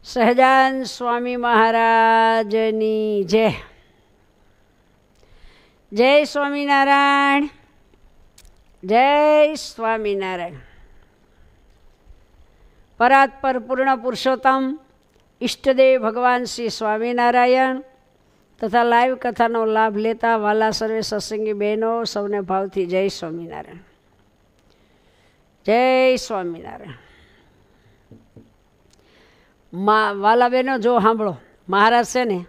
સહજાનંદ સ્વામી મહારાજની જય. જય સ્વામિનારાયણ. જય સ્વામિનારાયણ. પરાત્પર પૂર્ણ પુરુષોત્તમ ઈષ્ટદેવ ભગવાન શ્રી સ્વામિનારાયણ તથા લાઈવ કથાનો લાભ લેતા વાલા સર્વે સત્સંગી બહેનો સૌને ભાવથી જય સ્વામિનારાયણ. જય સ્વામિનારાયણ. વાલા બહેનો જો સાંભળો, મહારાજ છે ને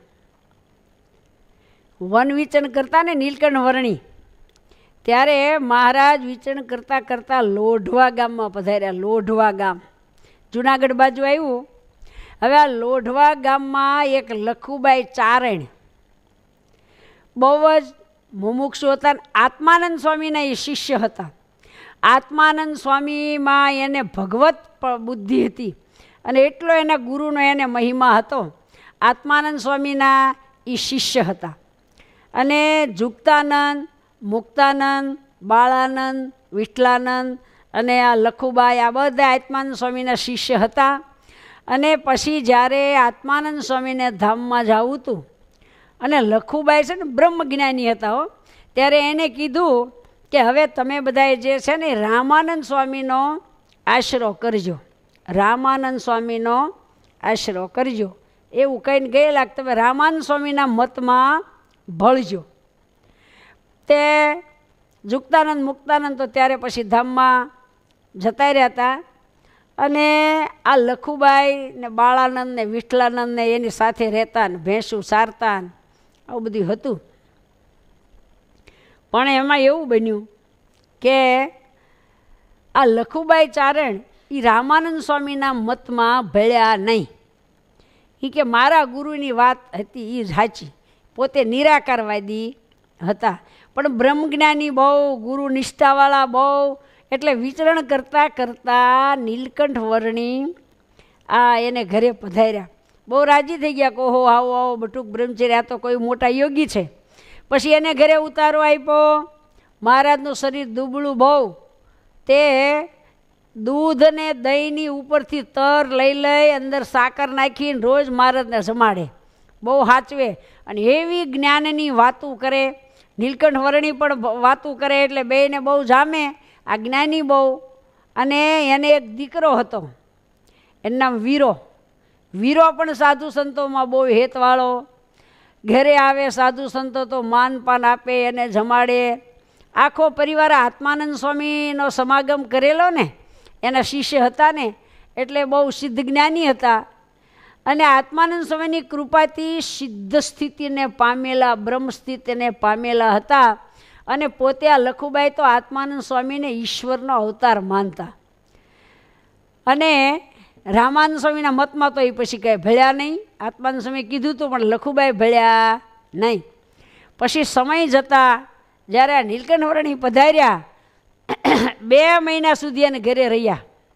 વન વિચરણ કરતા ને નીલકંઠ વર્ણી, ત્યારે મહારાજ વિચરણ કરતાં કરતાં લોઢવા ગામમાં પધાર્યા. લોઢવા ગામ જુનાગઢ બાજુ આવ્યું. હવે આ લોઢવા ગામમાં એક લખુબાઈ ચારણ બહુ જ મુમુક્ષુ હતા. આત્માનંદ સ્વામીના એ શિષ્ય હતા. આત્માનંદ સ્વામીમાં એને ભગવત બુદ્ધિ હતી અને એટલો એના ગુરુનો એને મહિમા હતો. આત્માનંદ સ્વામીના એ શિષ્ય હતા. અને જુક્તાનંદ, મુક્તાનંદ, બાળાનંદ, વિઠલાનંદ અને આ લખુબાઈ આ બધા આત્માનંદ સ્વામીના શિષ્ય હતા. અને પછી જ્યારે આત્માનંદ સ્વામીને ધામમાં જવું હતું અને લખુબાઈ છે ને બ્રહ્મજ્ઞાની હતા હો, ત્યારે એને કીધું કે હવે તમે બધાએ જે છે ને રામાનંદ સ્વામીનો આશરો કરજો, રામાનંદ સ્વામીનો આશરો કરજો એવું કહીને ગયેલા. તમે રામાનંદ સ્વામીના મતમાં ભળજો. તે જુક્તાનંદ મુક્તાનંદ તો ત્યારે પછી ધામમાં જતા રહ્યા હતા. અને આ લખુબાઈ ને બાળાનંદ ને વિઠલાનંદ ને એની સાથે રહેતા ને ભેંસું સારતા ને આવું બધું હતું. પણ એમાં એવું બન્યું કે આ લખુબાઈ ચારણ એ રામાનંદ સ્વામીના મતમાં ભળ્યા નહીં. એ કે મારા ગુરુની વાત હતી એ સાચી, પોતે નિરાકારવાદી હતા પણ બ્રહ્મજ્ઞાની બહુ, ગુરુ નિષ્ઠાવાળા બહુ. એટલે વિચરણ કરતાં કરતાં નીલકંઠ વર્ણી આ એને ઘરે પધાર્યા. બહુ રાજી થઈ ગયા કે ઓહો આવો આવો બટુક બ્રહ્મચર્ય, આ તો કોઈ મોટા યોગી છે. પછી એને ઘરે ઉતારો આપ્યો. મહારાજનું શરીર દુબળું બહુ, તે દૂધ ને દહીંની ઉપરથી તર લઈ લઈ અંદર સાકર નાખીને રોજ મહારાજને જમાડે, બહુ સાચવે અને એવી જ્ઞાનની વાતું કરે. નીલકંઠ વર્ણી પણ વાતું કરે એટલે બેયને બહુ જામે. આ જ્ઞાની બહુ. અને એને એક દીકરો હતો, એનું નામ વીરો. વીરો પણ સાધુ સંતોમાં બહુ હેતવાળો. ઘરે આવે સાધુ સંતો તો માનપાન આપે, એને જમાડે. આખો પરિવાર આત્માનંદ સ્વામીનો સમાગમ કરેલો ને, એના શિષ્ય હતા ને, એટલે બહુ સિદ્ધ જ્ઞાની હતા. અને આત્માનંદ સ્વામીની કૃપાથી સિદ્ધ સ્થિતિને પામેલા, બ્રહ્મ સ્થિતિને પામેલા હતા. અને પોતે આ લખુબાઈ તો આત્માનંદ સ્વામીને ઈશ્વરનો અવતાર માનતા. અને રામાનંદ સ્વામીના મતમાં તો એ પછી કંઈ ભળ્યા નહીં. આત્માનંદ સ્વામી કીધું હતું પણ લખુબાઈ ભળ્યા નહીં. પછી સમય જતાં જ્યારે આ નીલકંઠ વર્ણી પધાર્યા, 2 મહિના સુધી એને ઘરે રહ્યા.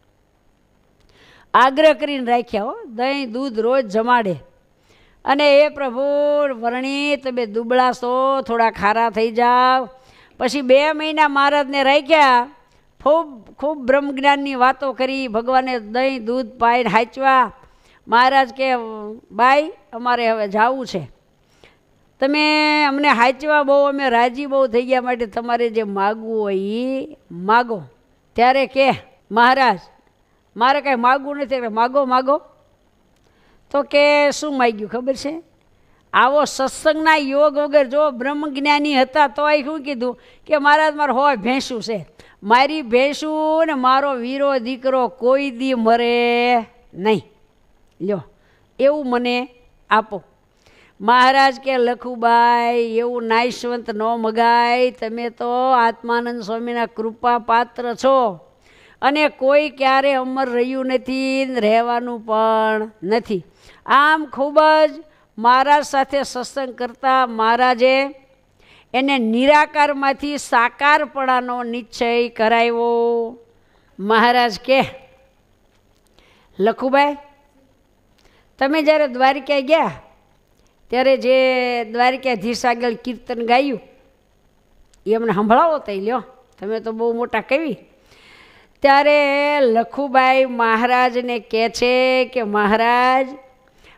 આગ્રહ કરીને રાખ્યા હો, દહીં દૂધ રોજ જમાડે. અને એ પ્રભુ વર્ણી તમે દુબળા છો, થોડા ખારા થઈ જાઓ. પછી 2 મહિના મહારાજને રાખ્યા. ખૂબ બ્રહ્મજ્ઞાનની વાતો કરી, ભગવાને દહીં દૂધ પાઈને હાંચવા. મહારાજ કે બાઈ અમારે હવે જવું છે, તમે અમને હાંચવા બહુ, અમે રાજી બહુ થઈ ગયા, માટે તમારે જે માગવું હોય એ માગો. ત્યારે કે મહારાજ મારે કાંઈ માગવું નથી, માગો માગો. તો કે શું માગ્યું ખબર છે? આવો સત્સંગના યોગ વગર, જો બ્રહ્મજ્ઞાની હતા તો એ શું કીધું કે મહારાજ મારે હોય ભેંસું છે, મારી ભેંસું ને મારો વીરો દીકરો કોઈ દી મરે નહીં, લ્યો એવું મને આપો. મહારાજ કે લખુબાઈ એવું નાયશવંત ન મગાય, તમે તો આત્માનંદ સ્વામીના કૃપા પાત્ર છો અને કોઈ ક્યારે અમર રહ્યું નથી, રહેવાનું પણ નથી. આમ ખૂબ જ મહારાજ સાથે સત્સંગ કરતા મહારાજે એને નિરાકારમાંથી સાકારપણાનો નિશ્ચય કરાવ્યો. મહારાજ કે લખુબાઈ તમે જ્યારે દ્વારિકા ગયા ત્યારે જે દ્વારિકાધીશ આગળ કીર્તન ગાયું એ અમને સંભળાવો તો લ્યો, તમે તો બહુ મોટા કવિ. ત્યારે લખુબાઈ મહારાજને કહે છે કે મહારાજ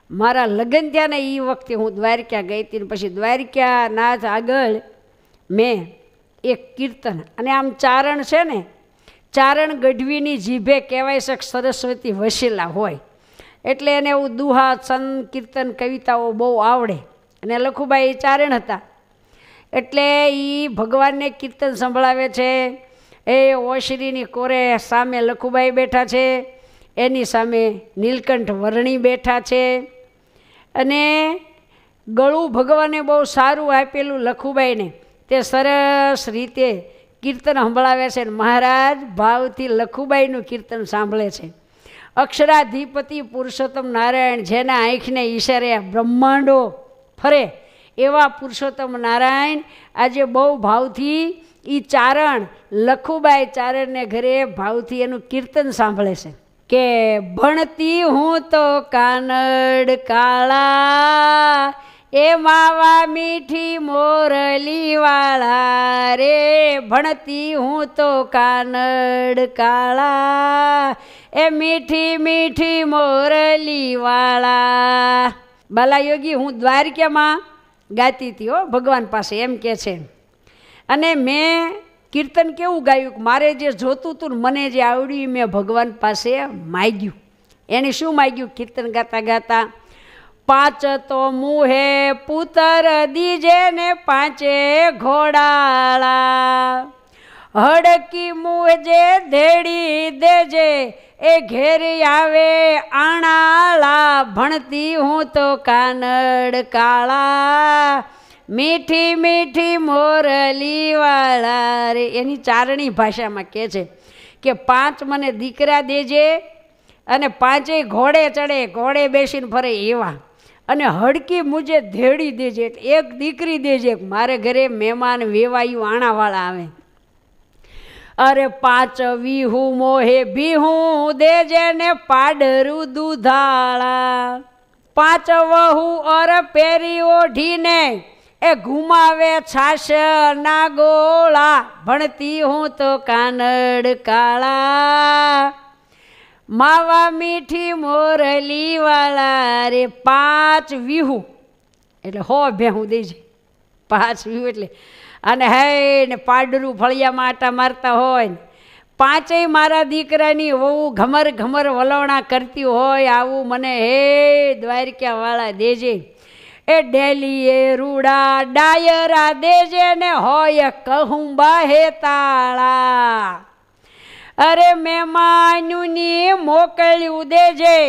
મારા લગ્ન થયા ને એ વખતે હું દ્વારકા ગઈ હતી. પછી દ્વારકાનાથ આગળ મેં એક કીર્તન, અને આમ ચારણ છે ને, ચારણ ગઢવીની જીભે કહેવાય છે સરસ્વતી વસેલા હોય, એટલે એને એવું દુહા છંદ કીર્તન કવિતાઓ બહુ આવડે. અને લખુભાઈ ચારણ હતા, એટલે એ ભગવાનને કીર્તન સંભળાવે છે. એ ઓશરીની કોરે સામે લખુભાઈ બેઠા છે, એની સામે નીલકંઠ વર્ણી બેઠા છે, અને ગળું ભગવાને બહુ સારું આપેલું લખુભાઈને, તે સરસ રીતે કીર્તન સંભળાવે છે. મહારાજ ભાવથી લખુબાઈનું કીર્તન સાંભળે છે. અક્ષરાધિપતિ પુરુષોત્તમ નારાયણ, જેના આંખને ઈશારે બ્રહ્માંડો ફરે એવા પુરુષોત્તમ નારાયણ આજે બહુ ભાવથી એ ચારણ લખુબાઈ ચારણને ઘરે ભાવથી એનું કીર્તન સાંભળે છે કે ભણતી હું તો કાનડ કાળા, એ માવા મીઠી મોરલી વાળા રે, ભણતી હું તો કાનડ કાળા, એ મીઠી મીઠી મોરલી વાળા. બાલાયોગી હું દ્વારકામાં ગાતી હતી હો ભગવાન પાસે, એમ કે છે. અને મેં કીર્તન કેવું ગાયું, મારે જે જોતું હતું ને મને જે આવડ્યું મેં ભગવાન પાસે માગ્યું. એને શું માગ્યું કીર્તન ગાતા ગાતા? પાંચ તો મુહે પુત્ર દીજે ને પાંચે ઘોડાળા, હડકી મુહજે ધેડી દેજે, એ ઘેર આવે આણાળા, ભણતી હું તો કાનડ કાળા, મીઠી મીઠી મોરલી વાળા રે. એની ચારણી ભાષામાં કહે છે કે પાંચ મને દીકરા દેજે, અને પાંચેય ઘોડે ચડે, ઘોડે બેસીને ફરે એવા, અને હડકી મુજે ધેડી દેજે, એક દીકરી દેજે, મારે ઘરે મહેમાન વેવાયું આણાવાળા આવે. અરે પાંચ વીહુ મોહે બીહું દેજે ને પાડરું દૂધાળા, પાંચ વહુ ઓર પેરી ઓઢીને, એ ઘુમાવે છાશ ના ગોળા, ભણતી હું તો કાનડ કાળા, માવા મીઠી મોરલી વાળા રે. પાંચ વીહુ એટલે 100 ભેહું દેજે, 5 વીહુ એટલે, અને હે ને પાડરું ફળિયામાં આટા મારતા હોય, પાંચેય મારા દીકરાની વહુ ઘમર ઘમર વલવણા કરતી હોય, આવું મને હે દ્વારકાવાળા દેજે. એ ડેલીએ રૂડા ડાયરા દેજે ને હોય કહું બાહે તાળા, અરે મહેમાનુની મોકલ્યું દેજે,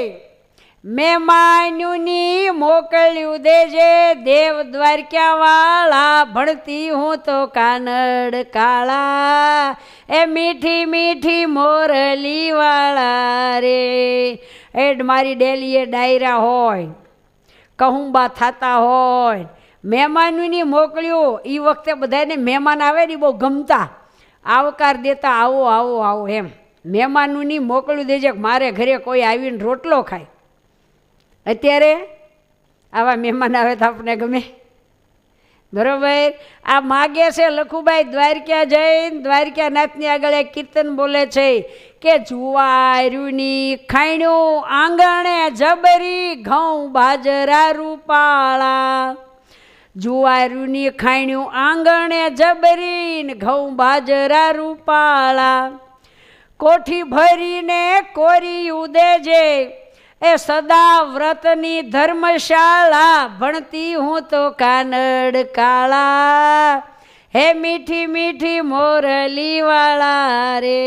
મહેમાનુની મોકલ્યું દેજે, દેવ દ્વારકાવાળા, ભણતી હું તો કાનડ કાળા, એ મીઠી મીઠી મોરલી વાળા રે. એડ મારી ડેલીએ ડાયરા હોય, કહુંબા થતા હોય, મહેમાનની મોકલ્યું. એ વખતે બધાને મહેમાન આવે ને બહુ ગમતા, આવકાર દેતા, આવો આવો આવો એમ. મહેમાનની મોકલ્યું દેજે, મારે ઘરે કોઈ આવીને રોટલો ખાય. અત્યારે આવા મહેમાન આવે તો આપણે ગમે, બરોબર. આ માગે છે લખુભાઈ દ્વારકા જઈને દ્વારકાનાથની આગળ એક કીર્તન બોલે છે કે જુવાર્યુની ખાણ્યું આંગણે જબરી, ઘઉં બાજરા રૂપાળા, જુવાર્યુની ખાણ્યું આંગણે જબરી ને ઘઉં બાજરા રૂપાળા, કોઠી ભરીને કોરિયું દેજે, એ સદા વ્રતની ધર્મશાળા, ભણતી હું તો કાનડ કાળા, હે મીઠી મીઠી મોરલી વાળા રે.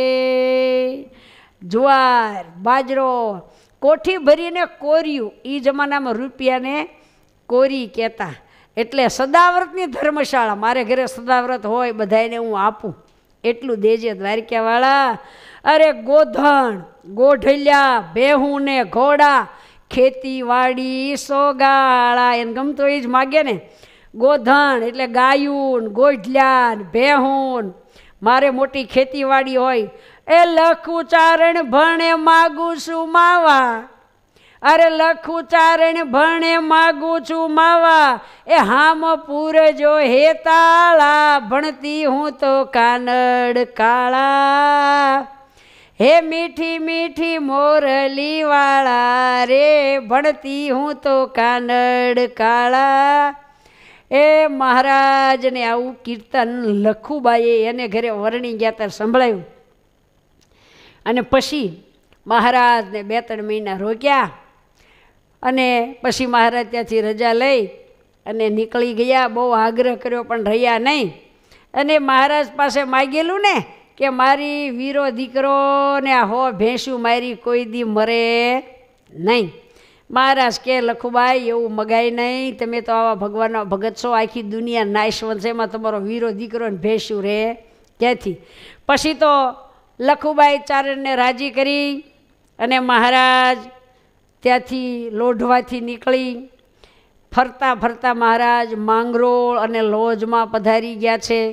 જુવાર બાજરો કોઠી ભરીને કોર્યું, એ જમાનામાં રૂપિયાને કોરી કહેતા. એટલે સદાવ્રતની ધર્મશાળા, મારે ઘરે સદાવ્રત હોય બધાને હું આપું એટલું દેજે દ્વારકાવાળા. અરે ગોધણ ગોઢલિયા ભેહું ને ઘોડા, ખેતીવાડી સોગાળા, એને ગમતો એ જ માગે ને. ગોધણ એટલે ગાયું, ગોઢલિયા ભેહું, મારે મોટી ખેતીવાડી હોય. એ લખું ચારણ ભણે માગું છું માવા, અરે લખું ચારણ ભણે માગું છું માવા, એ હામ પૂરજો હેતાળા, ભણતી હું તો કાનડ કાળા, હે મીઠી મીઠી મોરલી વાળા રે, ભણતી હું તો કાનડ કાળા. એ મહારાજને આવું કીર્તન લખુબાઈએ એને ઘરે વરણી ગયા ત્યારે સંભળાયું. અને પછી મહારાજને 2-3 મહિના રોક્યા અને પછી મહારાજ ત્યાંથી રજા લઈ અને નીકળી ગયા. બહુ આગ્રહ કર્યો પણ રહ્યા નહીં. અને મહારાજ પાસે માગેલું ને કે મારી વીરો દીકરોને આ 100 ભેંસું મારી કોઈ દી મરે નહીં. મહારાજ કે લખુબાઈ એવું મગાય નહીં, તમે તો આવા ભગવાનના ભગત છો, આખી દુનિયા નાશવંત છે, એમાં તમારો વીરો દીકરો ને ભેંસું રહે ક્યાંથી. પછી તો લખુબાઈ ચારણને રાજી કરી અને મહારાજ ત્યાંથી લોઢવાથી નીકળી ફરતા ફરતા મહારાજ માંગરોળ અને લોજમાં પધારી ગયા છે.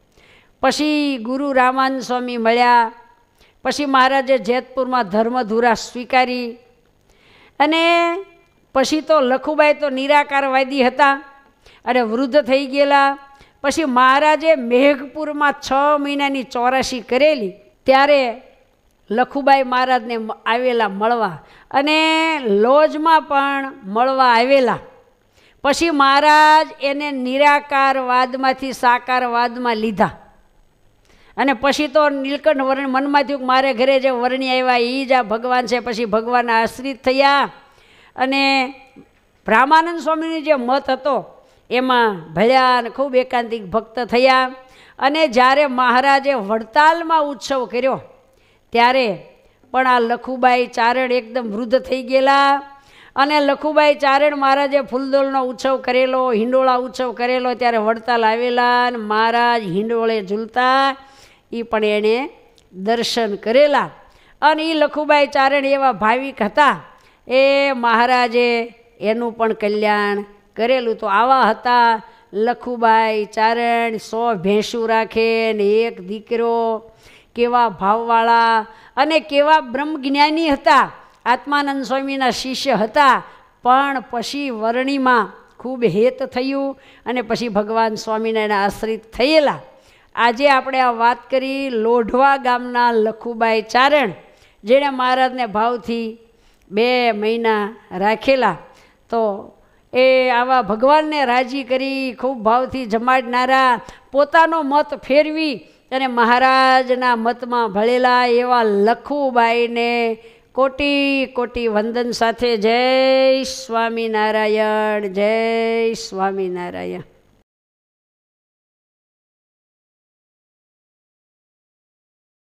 પછી ગુરુ રામાનંદ સ્વામી મળ્યા. પછી મહારાજે જેતપુરમાં ધર્મધુરા સ્વીકારી. અને પછી તો લખુબાઈ તો નિરાકારવાદી હતા અને વૃદ્ધ થઈ ગયેલા. પછી મહારાજે મેઘપુરમાં 6 મહિનાની 84 કરેલી. ત્યારે લખુબાઈ મહારાજને આવેલા મળવા અને લોજમાં પણ મળવા આવેલા. પછી મહારાજ એને નિરાકારવાદમાંથી સાકારવાદમાં લીધા. અને પછી તો નીલકંઠ વર્ણ મનમાં થયું કે મારે ઘરે જે વર્ણી આવ્યા એ જ આ ભગવાન છે. પછી ભગવાનના આશ્રિત થયા અને રામાનંદ સ્વામીનો જે મત હતો એમાં ભળ્યા અને ખૂબ એકાંતિક ભક્ત થયા. અને જ્યારે મહારાજે વડતાલમાં ઉત્સવ કર્યો ત્યારે પણ આ લખુબાઈ ચારણ એકદમ વૃદ્ધ થઈ ગયેલા. અને લખુબાઈ ચારણ મહારાજે ફૂલદોલનો ઉત્સવ કરેલો, હિંડોળા ઉત્સવ કરેલો, ત્યારે વડતાલ આવેલા અને મહારાજ હિંડોળે ઝૂલતા એ પણ એણે દર્શન કરેલા. અને એ લખુબાઈ ચારણ એવા ભાવિક હતા, એ મહારાજે એનું પણ કલ્યાણ કરેલું. તો આવા હતા લખુબાઈ ચારણ. 100 ભેંસું રાખે ને 1 દીકરો. કેવા ભાવવાળા અને કેવા બ્રહ્મજ્ઞાની હતા. આત્માનંદ સ્વામીના શિષ્ય હતા, પણ પછી વર્ણીમાં ખૂબ હેત થયું અને પછી ભગવાન સ્વામિનારાયણ આશ્રિત થયેલા. આજે આપણે આ વાત કરી લોઢવા ગામના લખુબાઈ ચારણ, જેણે મહારાજને ભાવથી 2 મહિના રાખેલા. તો એ આવા ભગવાનને રાજી કરી ખૂબ ભાવથી જમાડનારા, પોતાનો મત ફેરવી અને મહારાજના મતમાં ભળેલા એવા લખુબાઈને કોટી કોટી વંદન સાથે જય સ્વામિનારાયણ, જય સ્વામિનારાયણ.